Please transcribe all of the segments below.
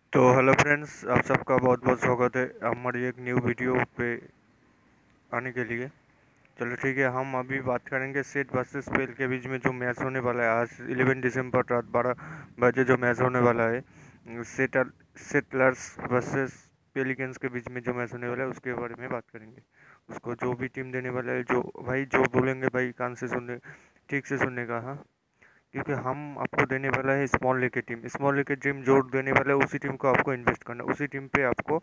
तो hello friends, आप सबका बहुत बहुत स्वागत है हमारी एक न्यू वीडियो पे आने के लिए। चलो ठीक है, हम अभी बात करेंगे सेट वर्सेस पेल के बीच में जो मैच होने वाला है आज 11 दिसंबर रात 12 बजे जो मैच होने वाला है सेटलर्स वर्सेस पेलिकन्स के बीच में जो मैच होने वाला है उसके बारे में बात करेंगे। उसको जो भी टीम देने वाला है, जो भाई जो बोलेंगे भाई कान से सुनने, ठीक से सुनने का, हाँ। क्योंकि हम आपको देने वाला है स्मॉल लीग की टीम जो देने वाला है उसी टीम को आपको इन्वेस्ट करना है, उसी टीम पे आपको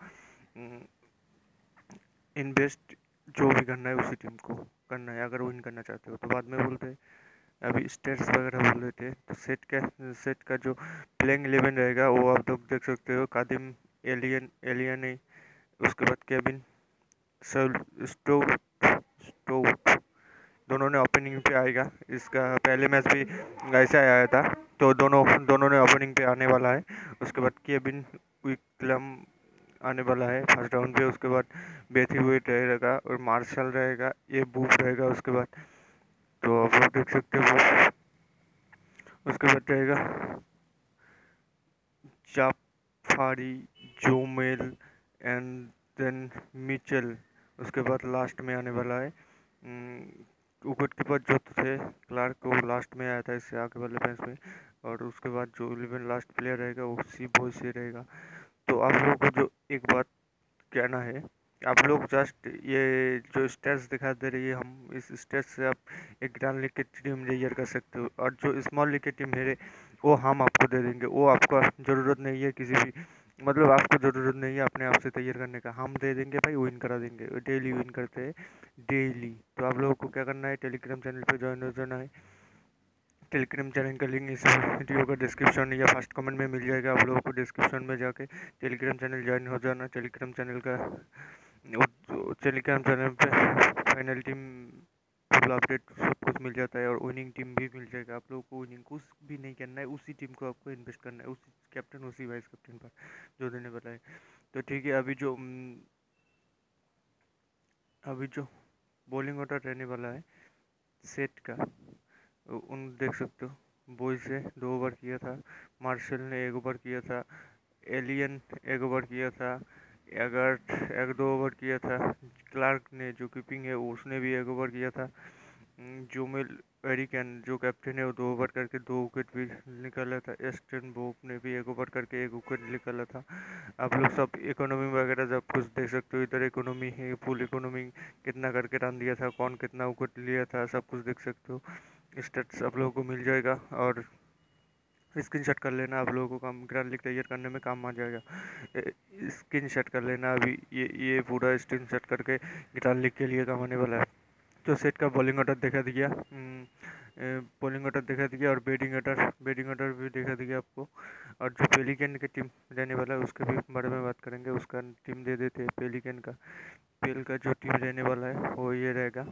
इन्वेस्ट जो भी करना है उसी टीम को करना है अगर विन करना चाहते हो तो। बाद में बोलते हैं, अभी स्टेट्स वगैरह बोल रहे थे तो सेट का जो प्लेइंग 11 रहेगा वो आप लोग देख सकते हो। कादिम, एलियन एलियन है, उसके बाद केविन, स्टोव स्टोव दोनों ने ओपनिंग पे आएगा। इसका पहले मैच भी ऐसा आया था, तो दोनों दोनों ने ओपनिंग पे आने वाला है। उसके बाद केविन विकलम आने वाला है फर्स्ट राउंड पे। उसके बाद बेथीवेट रहेगा और मार्शल रहेगा, ये बूफ रहेगा उसके बाद। तो आप लोग देख सकते हो। उसके बाद रहेगा जाफारी, जोमेल एंड देन मिचेल। उसके बाद लास्ट में आने वाला है विकेट कीपर जो थे क्लार्क, वो लास्ट में आया था इससे आगे वाले मैच में। और उसके बाद जो 11 लास्ट प्लेयर रहेगा वो सी बॉय से रहेगा। तो आप लोगों को जो एक बात कहना है, आप लोग जस्ट ये जो स्टेट्स दिखा दे रही है, हम इस स्टेट्स से आप एक ग्रैंड लीग की टीम तैयार कर सकते हो। और जो स्मॉल लीग की टीम है वो हम आपको दे देंगे। वो आपका ज़रूरत नहीं है किसी भी, मतलब आपको ज़रूरत नहीं है अपने आप से तैयार करने का, हम दे देंगे भाई, विन करा देंगे। डेली विन करते हैं डेली। तो आप लोगों को क्या करना है, टेलीग्राम चैनल पे ज्वाइन हो जाना है। टेलीग्राम चैनल का लिंक इस वीडियो का डिस्क्रिप्शन या फर्स्ट कमेंट में मिल जाएगा। आप लोगों को डिस्क्रिप्शन में जाके टेलीग्राम चैनल ज्वाइन हो जाना। टेलीग्राम चैनल का टेलीग्राम चैनल पे फाइनल टीम फुल अपडेट सब कुछ मिल जाता है और विनिंग टीम भी मिल जाएगा। आप लोगों को विनिंग कुछ भी नहीं करना है, उसी टीम को आपको इन्वेस्ट करना है, उसी कैप्टन उसी वाइस कैप्टन पर जो देने वाला है। तो ठीक है, अभी जो बॉलिंग ऑर्डर रहने वाला है सेट का, उन देख सकते हो। बॉयज ने 2 ओवर किया था, मार्शल ने 1 ओवर किया था, एलियन 1 ओवर किया था, एगर्ट 1-2 ओवर किया था, क्लार्क ने जो कीपिंग है उसने भी 1 ओवर किया था, जोमेल एरिकन जो कैप्टन है वो 2 ओवर करके 2 विकेट भी निकाला था, एस्टन बोप ने भी 1 ओवर करके 1 विकेट निकाला था। आप लोग सब इकोनॉमी वगैरह सब कुछ देख सकते हो। इधर इकोनॉमी है, फुल इकोनॉमी कितना करके रन दिया था, कौन कितना विकेट लिया था, सब कुछ देख सकते हो। स्टेट्स आप लोगों को मिल जाएगा और स्क्रीनशॉट कर लेना। आप लोगों को काम ग्रैंड लीग तैयार करने में काम आ जाएगा। स्क्रीनशॉट कर लेना अभी, ये पूरा स्क्रीनशॉट करके ग्रैंड लीग के लिए काम आने वाला है। तो सेट का बॉलिंग ऑर्डर दिखा दिया, बॉलिंग ऑर्डर दिखा दिया और बैटिंग ऑर्डर भी दिखा दिया आपको। और जो पेलिकन की टीम रहने वाला है उसके भी बारे में बात करेंगे। उसका टीम दे देते हैं पेलिकन का। पेल का जो टीम रहने वाला है वो ये रहेगा।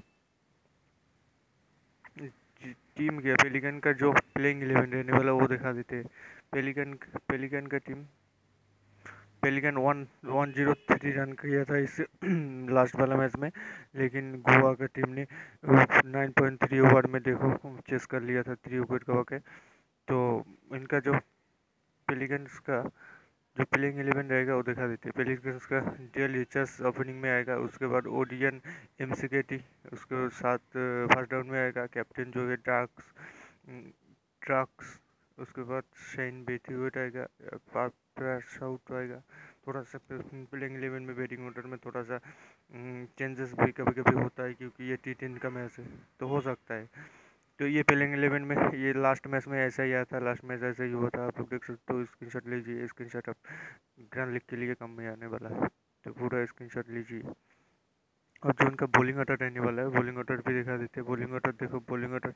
टीम क्या, पेलिकन का जो प्लेइंग 11 रहने वाला वो दिखा देते हैं। पेलिकन पेलिकन का टीम, पेलिकन 103 रन किया था इस लास्ट वाला मैच में, लेकिन गोवा की टीम ने 9.3 ओवर में देखो चेस कर लिया था 3 विकेट गवा के। तो इनका जो पेलिकन्स का जो प्लेइंग 11 रहेगा वो दिखा देते हैं। पेलिकन्स का डेल रिचर्स ओपनिंग में आएगा, उसके बाद ओडियन एमसीकेटी उसके साथ फर्स्ट डाउन में आएगा। कैप्टन जो है ट्रक्स, उसके बाद शाइन बेथीवेट आएगा, साउथ आएगा। थोड़ा सा प्लेइंग 11 में बैटिंग ऑर्डर में थोड़ा सा चेंजेस भी कभी कभी होता है, क्योंकि ये T10 का मैच है तो हो सकता है। तो ये प्लेइंग 11 में ये लास्ट मैच में ऐसा ही आया था, लास्ट मैच ऐसा ही हुआ था। आप लोग देख सकते हो, स्क्रीनशॉट लीजिए, स्क्रीनशॉट अब ग्रैंड लीग के लिए काम में आने वाला है, तो पूरा स्क्रीनशॉट लीजिए। और जो उनका बॉलिंग ऑर्डर रहने वाला है बॉलिंग ऑर्डर भी दिखा देते हैं। बॉलिंग ऑर्डर देखो, बॉलिंग ऑर्डर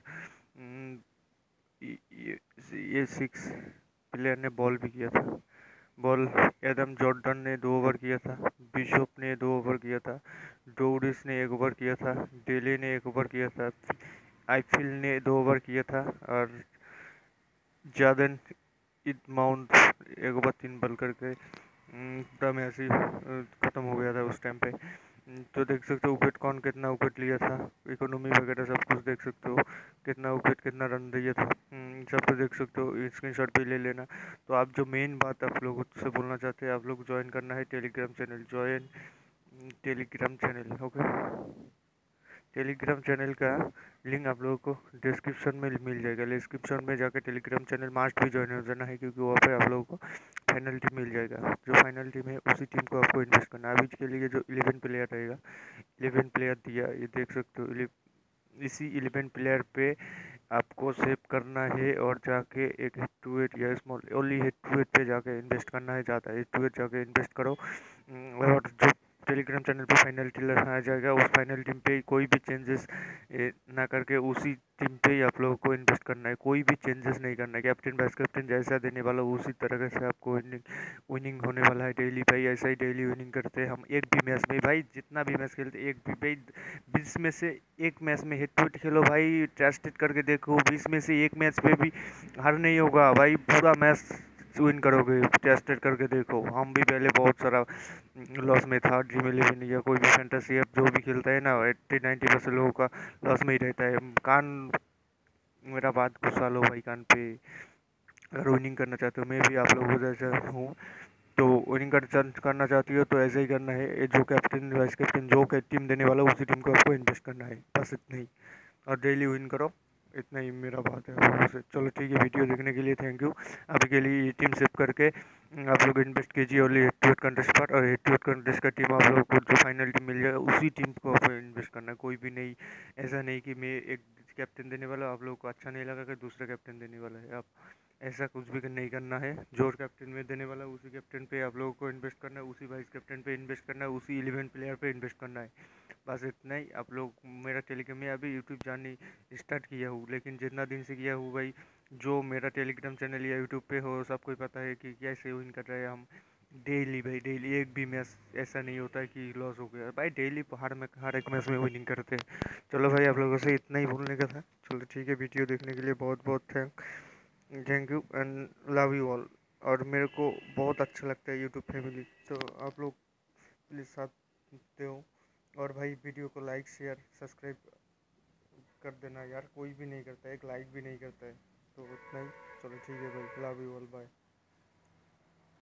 ये ये 6 प्लेयर ने बॉल भी किया था। बॉल एडम जॉर्डन ने 2 ओवर किया था, बिशप ने 2 ओवर किया था, डोरिस ने 1 ओवर किया था, डेले ने 1 ओवर किया था, आईफिल ने 2 ओवर किया था, और जादन इद माउंट 1 ओवर 3 बॉल करके पूरा मैच ही ख़त्म हो गया था उस टाइम पे। तो देख सकते हो विकेट कौन कितना विकेट लिया था, इकोनॉमी वगैरह सब कुछ देख सकते हो, कितना विकेट कितना रन दिया था, सब कुछ देख सकते हो, स्क्रीनशॉट भी ले लेना। तो आप जो मेन बात आप लोगों से बोलना चाहते हैं, आप लोग ज्वाइन करना है Telegram channel, join Telegram channel, okay. Telegram channel का लिंक आप लोगों को डिस्क्रिप्शन में मिल जाएगा, डिस्क्रिप्शन में जाकर टेलीग्राम चैनल मास्ट भी ज्वाइन हो जाना है, क्योंकि वहाँ पे आप लोगों को फाइनल टीम मिल जाएगा। जो फाइनल टीम है उसी टीम को आपको इन्वेस्ट करना है। अभी के लिए जो 11 प्लेयर रहेगा, 11 प्लेयर दिया, ये देख सकते हो, इसी 11 प्लेयर पे आपको सेव करना है और जाके एक हेड टू हेड या small only head to head पे जाके इन्वेस्ट करना है, ज़्यादा हेड टू हेड जाके इन्वेस्ट करो। और जो टेलीग्राम चैनल पे फाइनल टीम आ जाएगा, उस फाइनल टीम पे कोई भी चेंजेस ना करके उसी टीम पे ही आप लोगों को इन्वेस्ट करना है, कोई भी चेंजेस नहीं करना है। कैप्टन वाइस कैप्टन जैसा देने वाला उसी तरह से आपको विनिंग होने वाला है डेली भाई। ऐसा ही डेली विनिंग करते हैं हम एक भी मैच में भाई, जितना भी मैच खेलते एक भी भाई, 20 में से एक मैच में हिट टू हिट खेलो भाई, टेस्टेड करके देखो, 20 में से एक मैच पे भी हार नहीं होगा भाई, पूरा मैच विन करोगे, टेस्टेड करके देखो। हम भी पहले बहुत सारा लॉस में था, ड्रीम इलेवन या कोई भी फैंटेसी ऐप जो भी खेलता है ना, 80-90% लोगों का लॉस में ही रहता है। कान मेरा बात घुसा लो भाई कान पे। अगर विनिंग करना चाहते हो, मैं भी आप लोगों जैसा हूँ, तो विनिंग करना चाहती हो तो ऐसे ही करना है, जो कैप्टन वाइस कैप्टन जो टीम देने वाला उसी टीम को आपको इन्वेस्ट करना है, बस इतना ही। और डेली विन करो, इतना ही मेरा बात है आप लोगों से। चलो ठीक है, वीडियो देखने के लिए थैंक यू। अभी के लिए ये टीम सेव करके आप लोग इन्वेस्ट कीजिए only head to head contest पर, और हेड टू हेड कंटेस्ट का टीम आप लोगों को जो फाइनल टीम मिल जाएगा उसी टीम को आप इन्वेस्ट करना है, कोई भी नहीं। ऐसा नहीं कि मैं एक कैप्टन देने वाला आप लोगों को अच्छा नहीं लगा कि दूसरा कैप्टन देने वाला है, आप ऐसा कुछ भी नहीं करना है। जो कैप्टन में देने वाला उसी कैप्टन पे आप लोगों को इन्वेस्ट करना है, उसी वाइस कैप्टन पे इन्वेस्ट करना है, उसी 11 प्लेयर पे इन्वेस्ट करना है, बस इतना ही। आप लोग मेरा टेलीग्राम में अभी यूट्यूब जाने स्टार्ट किया हूँ, लेकिन जितना दिन से किया हूँ भाई, जो मेरा टेलीग्राम चैनल या यूट्यूब पे हो सबको पता है कि कैसे विन कर रहे हैं हम डेली भाई, डेली एक भी मैच ऐसा नहीं होता है कि लॉस हो गया भाई, डेली हर एक मैच में विनिंग करते हैं। चलो भाई, आप लोगों से इतना ही बोलने का था। चलो ठीक है, वीडियो देखने के लिए बहुत बहुत thank you and love you all. और मेरे को बहुत अच्छा लगता है यूट्यूब फैमिली, तो आप लोग प्लीज़ साथ देते हो। और भाई वीडियो को लाइक शेयर सब्सक्राइब कर देना यार, कोई भी नहीं करता है, एक लाइक भी नहीं करता है, तो उतना ही। चलो ठीक है भाई, लव यू ऑल, बाय।